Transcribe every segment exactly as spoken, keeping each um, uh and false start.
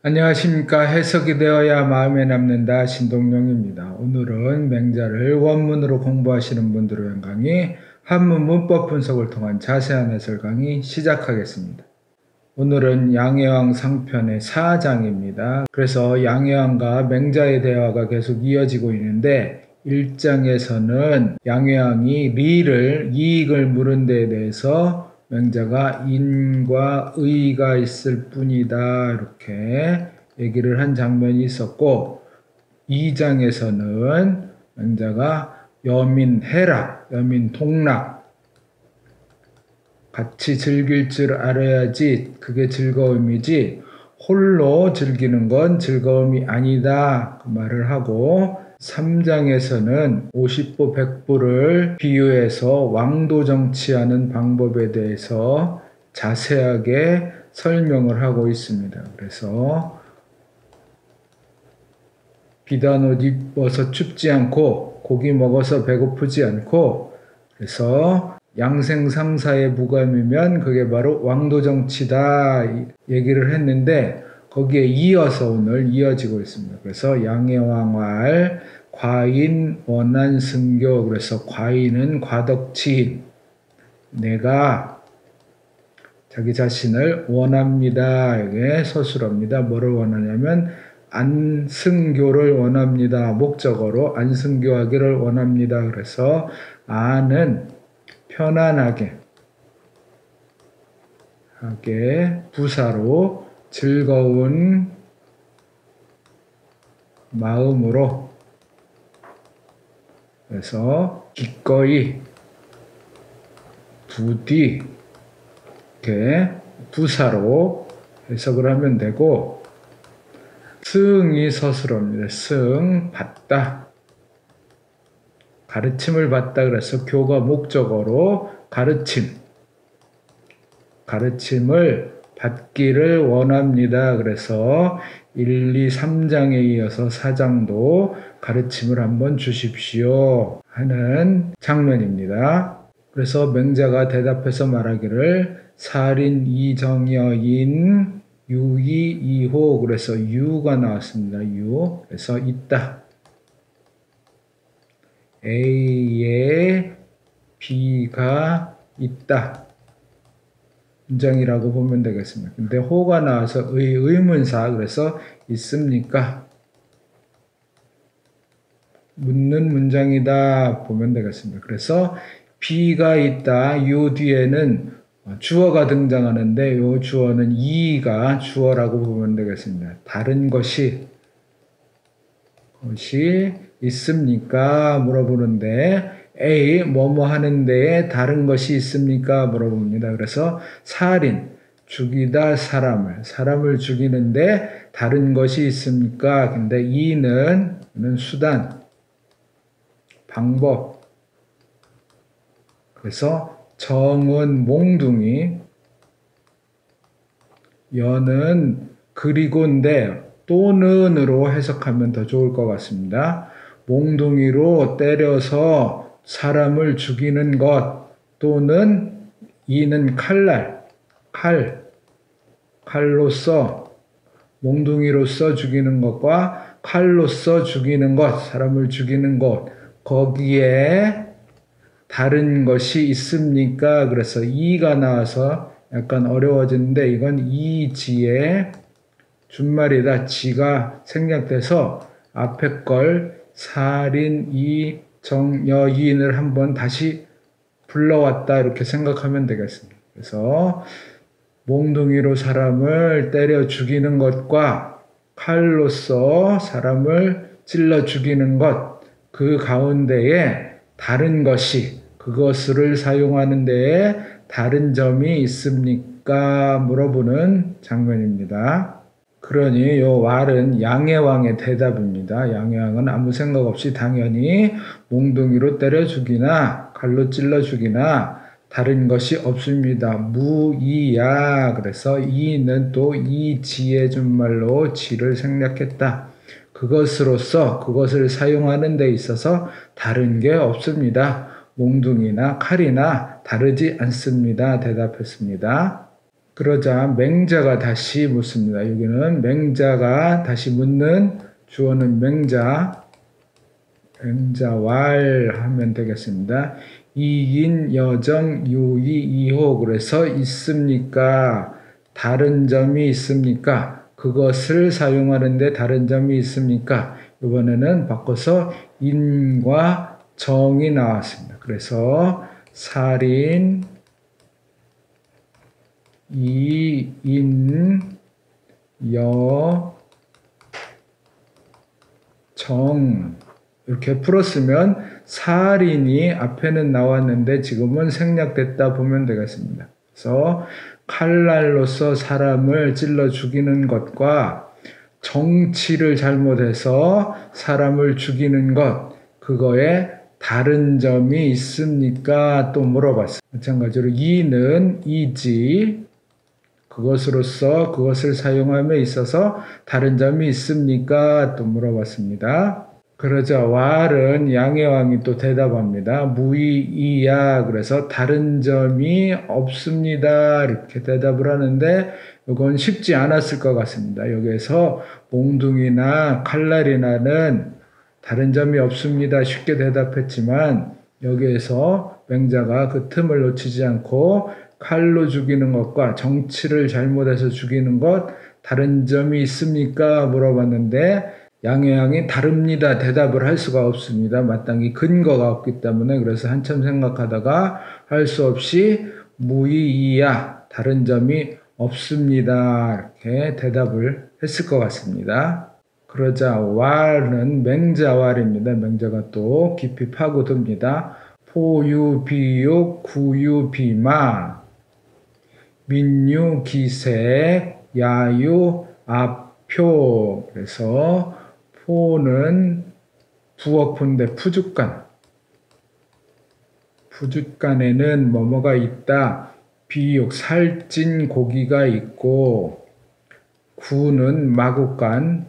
안녕하십니까. 해석이 되어야 마음에 남는다 신동룡입니다. 오늘은 맹자를 원문으로 공부하시는 분들을 위한 강의, 한문 문법 분석을 통한 자세한 해설 강의 시작하겠습니다. 오늘은 양해왕 상편의 사 장입니다. 그래서 양해왕과 맹자의 대화가 계속 이어지고 있는데 일 장에서는 양해왕이 리를, 이익을 물은 데에 대해서 맹자가 인과 의가 있을 뿐이다 이렇게 얘기를 한 장면이 있었고, 이 장에서는 맹자가 여민 해락, 여민 동락 같이 즐길 줄 알아야지 그게 즐거움이지 홀로 즐기는 건 즐거움이 아니다 그 말을 하고, 삼 장에서는 오십보 백보를 비유해서 왕도 정치하는 방법에 대해서 자세하게 설명을 하고 있습니다. 그래서 비단 옷 입어서 춥지 않고 고기 먹어서 배고프지 않고, 그래서 양생상사의 무감이면 그게 바로 왕도 정치다 얘기를 했는데 거기에 이어서 오늘 이어지고 있습니다. 그래서 양해왕활 과인 원한 승교, 그래서 과인은 과덕치인, 내가 자기 자신을 원합니다. 이게 서술어입니다. 뭐를 원하냐면 안승교를 원합니다. 목적어로 안승교하기를 원합니다. 그래서 안은 편안하게 하게 부사로 즐거운 마음으로, 그래서 기꺼이 부디 이렇게 부사로 해석을 하면 되고, 승이 서술어입니다. 승 받다, 가르침을 받다. 그래서 교가 목적어로 가르침, 가르침을 받기를 원합니다. 그래서 일, 이, 삼 장에 이어서 사 장도 가르침을 한번 주십시오 하는 장면입니다. 그래서 맹자가 대답해서 말하기를 살인 이정여인 유이 이호, 그래서 유가 나왔습니다. 유, 그래서 있다. A에 B가 있다 문장이라고 보면 되겠습니다. 근데 호가 나와서 의, 의문사, 그래서 있습니까? 묻는 문장이다 보면 되겠습니다. 그래서 B가 있다, 요 뒤에는 주어가 등장하는데 요 주어는 이가 주어라고 보면 되겠습니다. 다른 것이, 것이 있습니까? 물어보는데 A 뭐뭐 하는 데에 다른 것이 있습니까? 물어봅니다. 그래서 살인, 죽이다 사람을, 사람을 죽이는데 다른 것이 있습니까? 근데 이는 수단, 방법. 그래서 정은 몽둥이, 여는 그리고인데 또는으로 해석하면 더 좋을 것 같습니다. 몽둥이로 때려서 사람을 죽이는 것, 또는 이는 칼날, 칼, 칼로서, 몽둥이로서 죽이는 것과 칼로서 죽이는 것, 사람을 죽이는 것, 거기에 다른 것이 있습니까? 그래서 이가 나와서 약간 어려워지는데 이건 이지의 준말이다. 지가 생략돼서 앞에 걸 살인 이정여인을 한번 다시 불러왔다 이렇게 생각하면 되겠습니다. 그래서 몽둥이로 사람을 때려 죽이는 것과 칼로서 사람을 찔러 죽이는 것, 그 가운데에 다른 것이, 그것을 사용하는 데에 다른 점이 있습니까? 물어보는 장면입니다. 그러니 요 왈은 양해왕의 대답입니다. 양해왕은 아무 생각 없이 당연히 몽둥이로 때려 죽이나 칼로 찔러 죽이나 다른 것이 없습니다. 무이야. 그래서 이는 또 이지의 준말로 지를 생략했다. 그것으로서, 그것을 사용하는 데 있어서 다른 게 없습니다. 몽둥이나 칼이나 다르지 않습니다. 대답했습니다. 그러자 맹자가 다시 묻습니다. 여기는 맹자가 다시 묻는 주어는 맹자, 맹자왈 하면 되겠습니다. 이인, 여정, 유의, 이호 그래서 있습니까? 다른 점이 있습니까? 그것을 사용하는데 다른 점이 있습니까? 이번에는 바꿔서 인과 정이 나왔습니다. 그래서 살인, 이인, 여, 정 이렇게 풀었으면 살인이 앞에는 나왔는데 지금은 생략됐다 보면 되겠습니다. 그래서 칼날로서 사람을 찔러 죽이는 것과 정치를 잘못해서 사람을 죽이는 것, 그거에 다른 점이 있습니까? 또 물어봤어요. 마찬가지로 이는 이지, 그것으로서 그것을 사용함에 있어서 다른 점이 있습니까? 또 물어봤습니다. 그러자 왈은 양해왕이 또 대답합니다. 무이이야. 그래서 다른 점이 없습니다. 이렇게 대답을 하는데 이건 쉽지 않았을 것 같습니다. 여기에서 몽둥이나 칼날이나는 다른 점이 없습니다. 쉽게 대답했지만 여기에서 맹자가 그 틈을 놓치지 않고 칼로 죽이는 것과 정치를 잘못해서 죽이는 것 다른 점이 있습니까? 물어봤는데 양해왕이 다릅니다. 대답을 할 수가 없습니다. 마땅히 근거가 없기 때문에. 그래서 한참 생각하다가 할 수 없이 무이이야, 다른 점이 없습니다. 이렇게 대답을 했을 것 같습니다. 그러자 왈은 맹자왈입니다. 맹자가 또 깊이 파고듭니다. 포유비육 구유비마 민유기색 야유 압표. 그래서 포는 부어포인데 푸죽간, 푸죽간에는 뭐뭐가 있다. 비육 살찐 고기가 있고, 구는 마구간,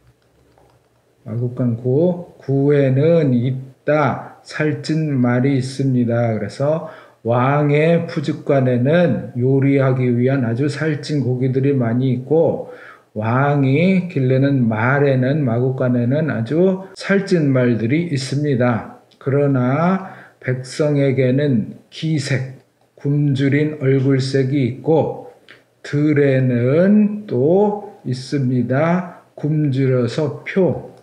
마구간 구, 구에는 있다. 살찐 말이 있습니다. 그래서 왕의 푸죽간에는 요리하기 위한 아주 살찐 고기들이 많이 있고, 왕이 기르는 말에는, 마구간에는 아주 살찐 말들이 있습니다. 그러나 백성에게는 기색, 굶주린 얼굴색이 있고, 들에는 또 있습니다. 굶주려서 표,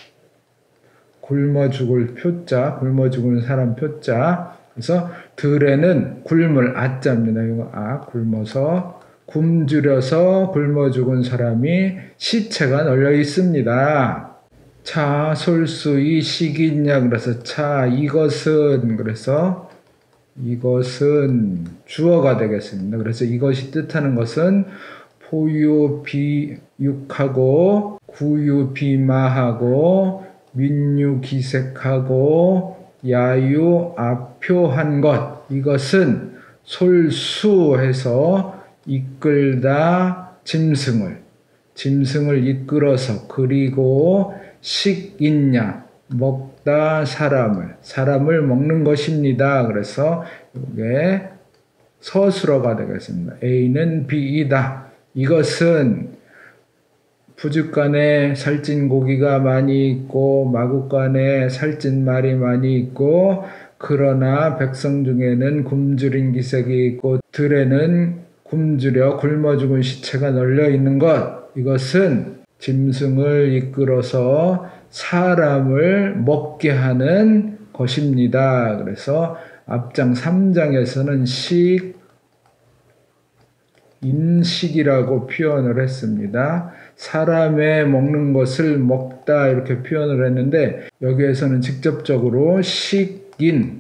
굶어 죽을 표자, 굶어 죽은 사람 표자. 그래서 들에는 굶을 아자입니다. 이거 아, 굶어서, 굶주려서 굶어 죽은 사람이 시체가 널려 있습니다. 차, 솔수이, 식이냐. 그래서 차, 이것은, 그래서 이것은 주어가 되겠습니다. 그래서 이것이 뜻하는 것은 포유비육하고 구유비마하고 민유기색하고 야유압표한 것, 이것은 솔수해서 이끌다 짐승을, 짐승을 이끌어서, 그리고 식있냐, 먹다 사람을, 사람을 먹는 것입니다. 그래서 이게 서술어가 되겠습니다. A는 B이다. 이것은 푸죽간에 살찐 고기가 많이 있고 마구간에 살찐 말이 많이 있고, 그러나 백성 중에는 굶주린 기색이 있고 들에는 굶주려 굶어 죽은 시체가 널려 있는 것, 이것은 짐승을 이끌어서 사람을 먹게 하는 것입니다. 그래서 앞장 삼 장에서는 식, 인식이라고 표현을 했습니다. 사람의 먹는 것을 먹다 이렇게 표현을 했는데 여기에서는 직접적으로 식인,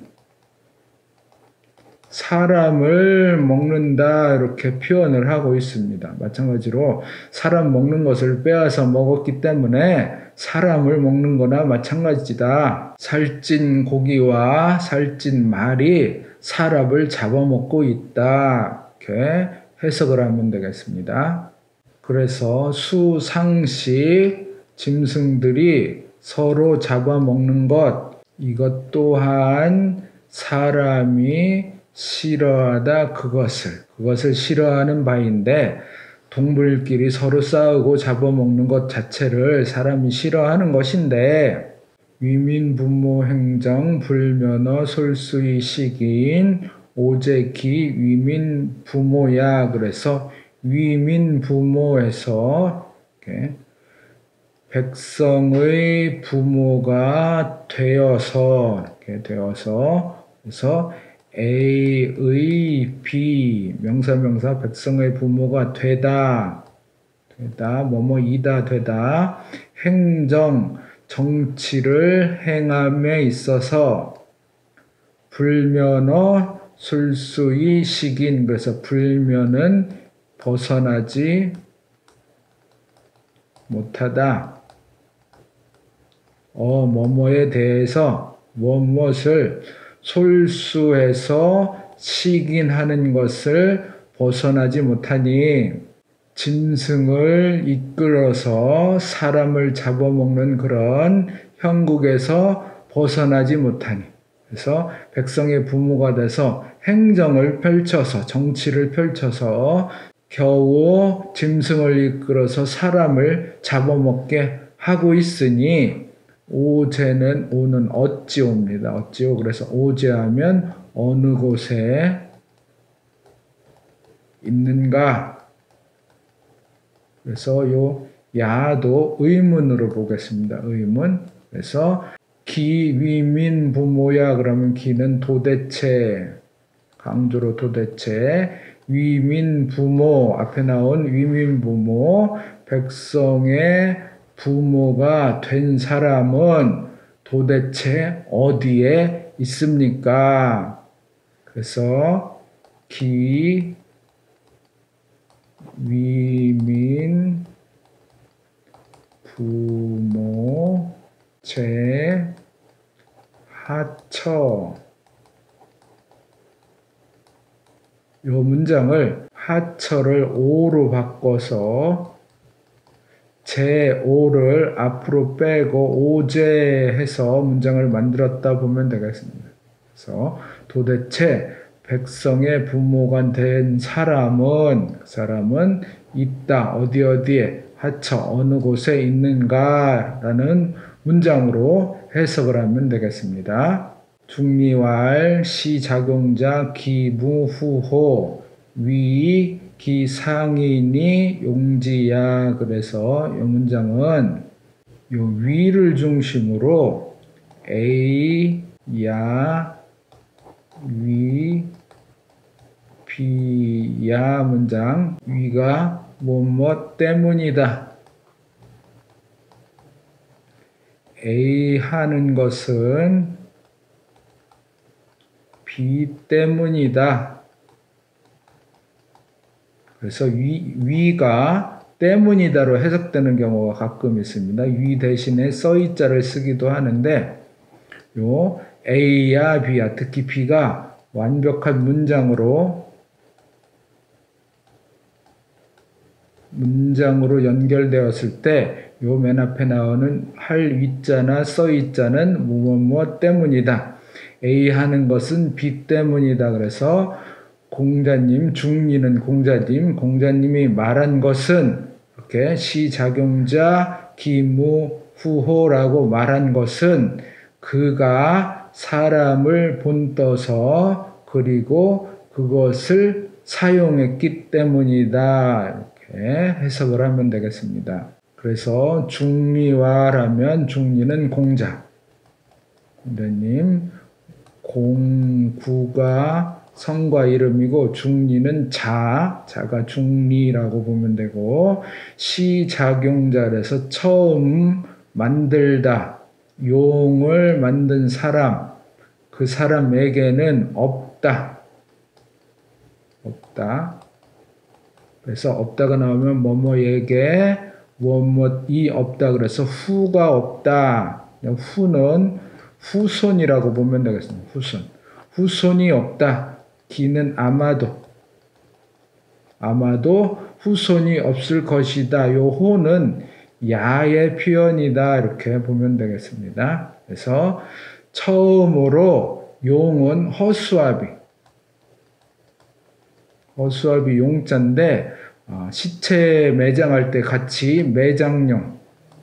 사람을 먹는다 이렇게 표현을 하고 있습니다. 마찬가지로 사람 먹는 것을 빼앗아 먹었기 때문에 사람을 먹는 거나 마찬가지다. 살찐 고기와 살찐 말이 사람을 잡아먹고 있다. 이렇게 해석을 하면 되겠습니다. 그래서 수상식, 짐승들이 서로 잡아먹는 것, 이것 또한 사람이 싫어하다 그것을 그것을 싫어하는 바인데 동물끼리 서로 싸우고 잡아먹는 것 자체를 사람이 싫어하는 것인데 위민 부모 행정 불면허 솔수의 시기인 오제기 위민 부모야. 그래서 위민 부모에서 이렇게 백성의 부모가 되어서 이렇게 되어서 그래서 A의 B 명사명사 백성의 부모가 되다 되다 뭐뭐이다 되다 행정 정치를 행함에 있어서 불면허 술수의 식인. 그래서 불면은 벗어나지 못하다. 어 뭐뭐에 대해서 무엇을 솔수해서 식인하는 것을 벗어나지 못하니 짐승을 이끌어서 사람을 잡아먹는 그런 형국에서 벗어나지 못하니. 그래서 백성의 부모가 돼서 행정을 펼쳐서 정치를 펼쳐서 겨우 짐승을 이끌어서 사람을 잡아먹게 하고 있으니 오제는 오는 어찌오입니다. 어찌오. 그래서 오제하면 어느 곳에 있는가. 그래서 요 야도 의문으로 보겠습니다. 의문. 그래서 기 위민 부모야. 그러면 기는 도대체 강조로 도대체 위민 부모 앞에 나온 위민 부모 백성의 부모가 된 사람은 도대체 어디에 있습니까? 그래서 기 위민 부모 제 하처. 이 문장을 하처를 오로 바꿔서 제오를 앞으로 빼고 오제해서 문장을 만들었다 보면 되겠습니다. 그래서 도대체 백성의 부모가 된 사람은 그 사람은 있다. 어디 어디에 하처 어느 곳에 있는가라는 문장으로 해석을 하면 되겠습니다. 중리왈 시작용자 기무후호 위 기상인이 용지야. 그래서 이 문장은 요 위를 중심으로 A, 야, 위, 비야 문장. 위가 뭐뭐 때문이다. A 하는 것은 B 때문이다. 그래서 위, 위가 때문이다로 해석되는 경우가 가끔 있습니다. 위 대신에 써이자를 쓰기도 하는데 요 A야 B야 특히 B가 완벽한 문장으로 문장으로 연결되었을 때 요 맨 앞에 나오는 할 위자나 써이자는 무엇무엇 때문이다. A 하는 것은 B 때문이다. 그래서 공자님, 중리는 공자님, 공자님이 말한 것은 이렇게 시작용자 기무후호라고 말한 것은 그가 사람을 본떠서 그리고 그것을 사용했기 때문이다. 이렇게 해석을 하면 되겠습니다. 그래서 중리와라면 중리는 공자. 공자님, 공구가 성과 이름이고 중리는 자, 자가 중리라고 보면 되고 시작용자에서 처음 만들다, 용을 만든 사람, 그 사람에게는 없다. 없다. 그래서 없다가 나오면 뭐뭐에게 뭐뭐이 없다. 그래서 후가 없다. 후는 후손이라고 보면 되겠습니다. 후손. 후손이 없다. 기는 아마도. 아마도 후손이 없을 것이다. 요 호는 야의 표현이다. 이렇게 보면 되겠습니다. 그래서 처음으로 용은 허수아비. 허수아비 용자인데 어, 시체 매장할 때 같이 매장용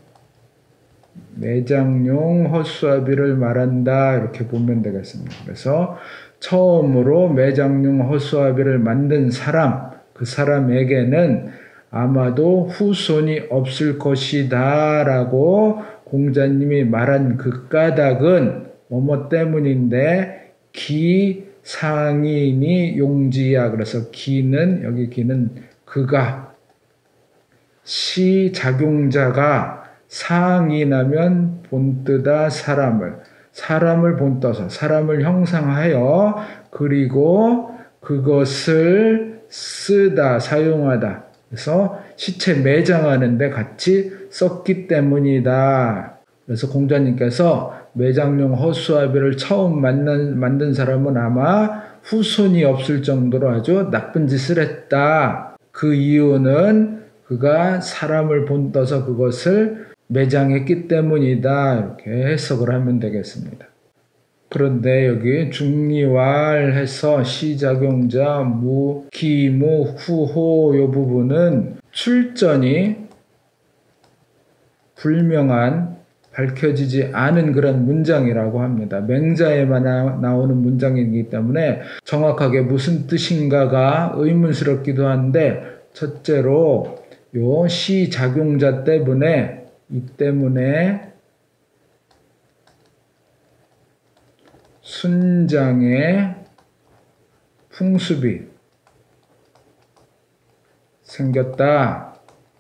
매장용 허수아비를 말한다 이렇게 보면 되겠습니다. 그래서 처음으로 매장용 허수아비를 만든 사람, 그 사람에게는 아마도 후손이 없을 것이다 라고 공자님이 말한 그 까닭은 뭐뭐 때문인데 기상인이 용지야. 그래서 기는 여기 기는 그가 시작용자가 상인하면 본뜨다 사람을 사람을 본떠서 사람을 형상하여 그리고 그것을 쓰다 사용하다. 그래서 시체 매장하는데 같이 썼기 때문이다. 그래서 공자님께서 매장용 허수아비를 처음 만난, 만든 사람은 아마 후손이 없을 정도로 아주 나쁜 짓을 했다. 그 이유는 그가 사람을 본떠서 그것을 매장했기 때문이다. 이렇게 해석을 하면 되겠습니다. 그런데 여기 중리왈 해서 시작용자 무, 기무, 후호 이 부분은 출전이 불명한 밝혀지지 않은 그런 문장이라고 합니다. 맹자에만 나오는 문장이기 때문에 정확하게 무슨 뜻인가가 의문스럽기도 한데 첫째로 요 시작용자 때문에 이 때문에 순장의 풍습이 생겼다.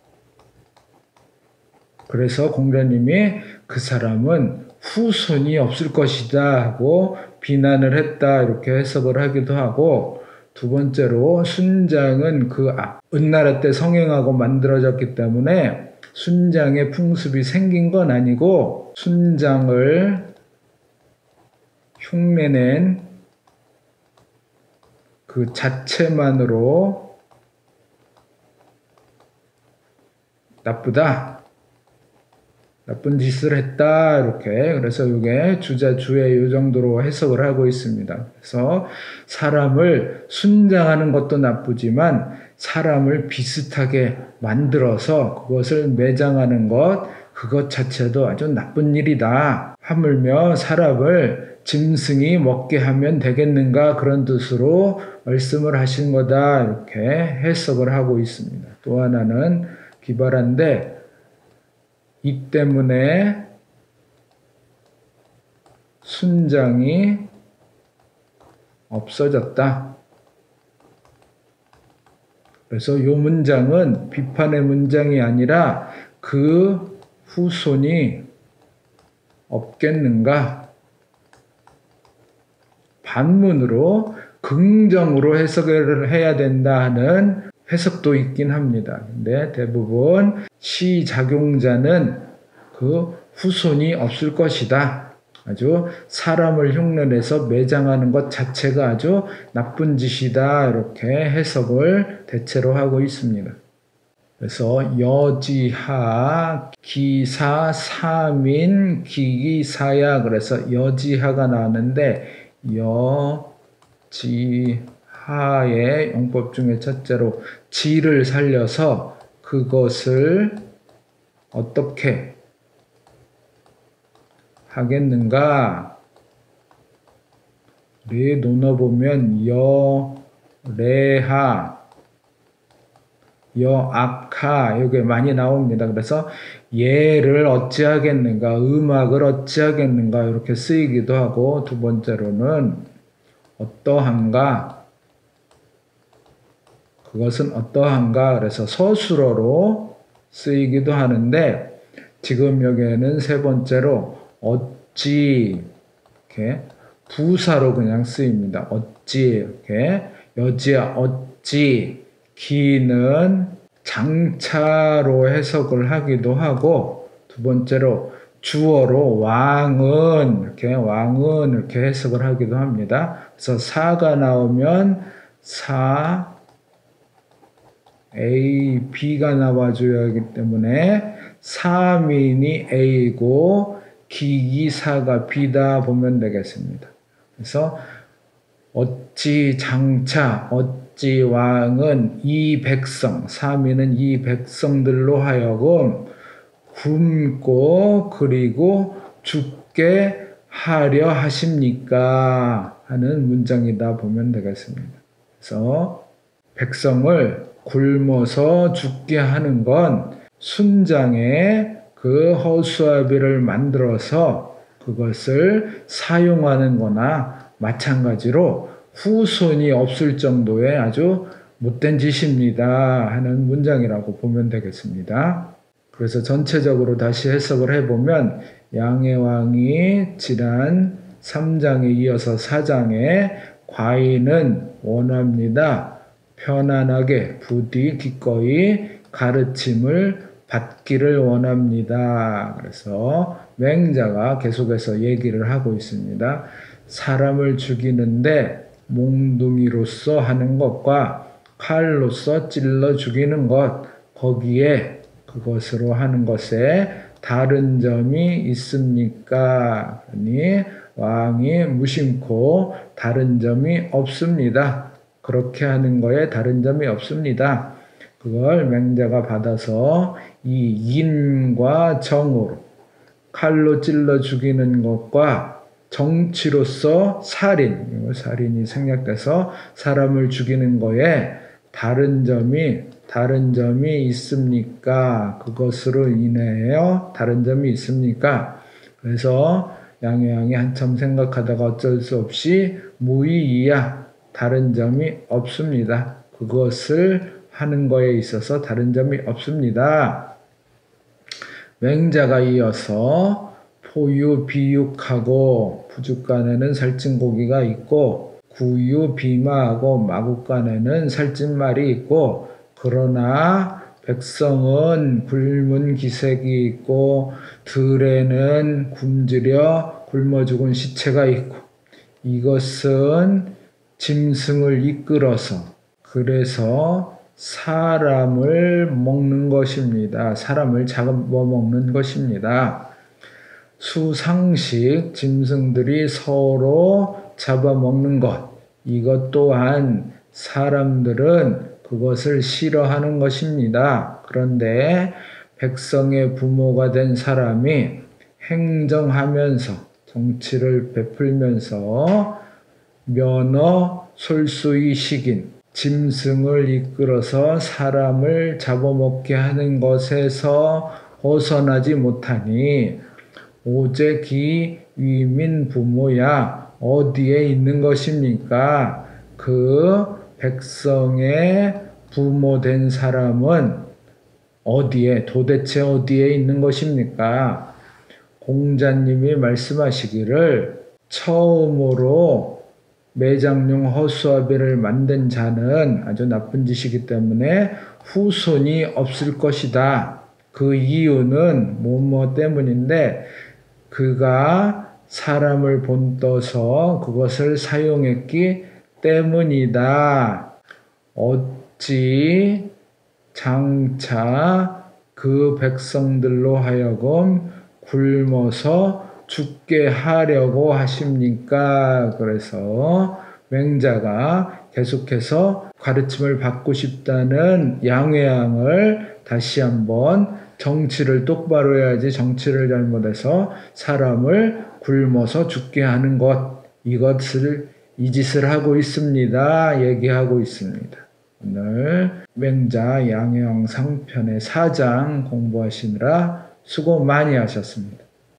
그래서 공자님이 그 사람은 후손이 없을 것이다 하고 비난을 했다 이렇게 해석을 하기도 하고, 두 번째로 순장은 그 은나라 때 성행하고 만들어졌기 때문에 순장의 풍습이 생긴 건 아니고 순장을 흉내낸 그 자체만으로 나쁘다, 나쁜 짓을 했다 이렇게. 그래서 이게 주자주의 이 정도로 해석을 하고 있습니다. 그래서 사람을 순장하는 것도 나쁘지만 사람을 비슷하게 만들어서 그것을 매장하는 것, 그것 자체도 아주 나쁜 일이다. 하물며 사람을 짐승이 먹게 하면 되겠는가, 그런 뜻으로 말씀을 하신 거다 이렇게 해석을 하고 있습니다. 또 하나는 기발한데, 이 때문에 순장이 없어졌다. 그래서 이 문장은 비판의 문장이 아니라 그 후손이 없겠는가, 반문으로 긍정으로 해석을 해야 된다 하는 해석도 있긴 합니다. 근데 대부분 시작용자는 그 후손이 없을 것이다. 아주 사람을 흉내내서 매장하는 것 자체가 아주 나쁜 짓이다. 이렇게 해석을 대체로 하고 있습니다. 그래서 여지하, 기사, 사민, 기기사야. 그래서 여지하가 나왔는데 여지하의 용법 중에 첫째로 지를 살려서 그것을 어떻게 하겠는가. 네, 논어보면 여, 레하, 여악하 이게 많이 나옵니다. 그래서 예를 어찌하겠는가, 음악을 어찌하겠는가 이렇게 쓰이기도 하고, 두 번째로는 어떠한가, 그것은 어떠한가, 그래서 서술어로 쓰이기도 하는데, 지금 여기에는 세 번째로 어찌 이렇게 부사로 그냥 쓰입니다. 어찌 이렇게 여지야 어찌, 기는 장차로 해석을 하기도 하고, 두 번째로 주어로 왕은 이렇게 왕은 이렇게 해석을 하기도 합니다. 그래서 사가 나오면 사 A, B가 나와줘야 하기 때문에 사민이 A고 기기사가 B다 보면 되겠습니다. 그래서 어찌 장차, 어찌 어찌 왕은 이 백성, 사미는 이 백성들로 하여금 굶고 그리고 죽게 하려 하십니까? 하는 문장이다 보면 되겠습니다. 그래서 백성을 굶어서 죽게 하는 건 순장의 그 허수아비를 만들어서 그것을 사용하는 거나 마찬가지로 후손이 없을 정도의 아주 못된 짓입니다 하는 문장이라고 보면 되겠습니다. 그래서 전체적으로 다시 해석을 해보면 양의 왕이 지난 삼 장에 이어서 사 장에 과인은 원합니다. 편안하게 부디 기꺼이 가르침을 받기를 원합니다. 그래서 맹자가 계속해서 얘기를 하고 있습니다. 사람을 죽이는데 몽둥이로서 하는 것과 칼로서 찔러 죽이는 것, 거기에 그것으로 하는 것에 다른 점이 있습니까? 그러니 왕이 무심코 다른 점이 없습니다. 그렇게 하는 거에 다른 점이 없습니다. 그걸 맹자가 받아서 이 인과 정으로 칼로 찔러 죽이는 것과 정치로서 살인, 살인이 생략돼서 사람을 죽이는 거에 다른 점이 다른 점이 있습니까? 그것으로 인하여 다른 점이 있습니까? 그래서 양의왕이 한참 생각하다가 어쩔 수 없이 무의이야, 다른 점이 없습니다. 그것을 하는 거에 있어서 다른 점이 없습니다. 맹자가 이어서 포유 비육하고 부죽간에는 살찐 고기가 있고 구유 비마하고 마국간에는 살찐 말이 있고 그러나 백성은 굶은 기색이 있고 들에는 굶주려 굶어 죽은 시체가 있고 이것은 짐승을 이끌어서 그래서 사람을 먹는 것입니다. 사람을 잡아먹는 것입니다. 수상식 짐승들이 서로 잡아먹는 것, 이것 또한 사람들은 그것을 싫어하는 것입니다. 그런데 백성의 부모가 된 사람이 행정하면서 정치를 베풀면서 면허 솔수의 식인 짐승을 이끌어서 사람을 잡아먹게 하는 것에서 벗어나지 못하니 오제 기 위민 부모야 어디에 있는 것입니까? 그 백성의 부모 된 사람은 어디에 도대체 어디에 있는 것입니까? 공자님이 말씀하시기를 처음으로 매장용 허수아비를 만든 자는 아주 나쁜 짓이기 때문에 후손이 없을 것이다. 그 이유는 뭐뭐 때문인데 그가 사람을 본떠서 그것을 사용했기 때문이다. 어찌 장차 그 백성들로 하여금 굶어서 죽게 하려고 하십니까? 그래서 맹자가 계속해서 가르침을 받고 싶다는 양의왕을 다시 한번 정치를 똑바로 해야지 정치를 잘못해서 사람을 굶어서 죽게 하는 것, 이것을 이 짓을 하고 있습니다. 얘기하고 있습니다. 오늘 맹자 양의왕 상편의 사 장 공부하시느라 수고 많이 하셨습니다.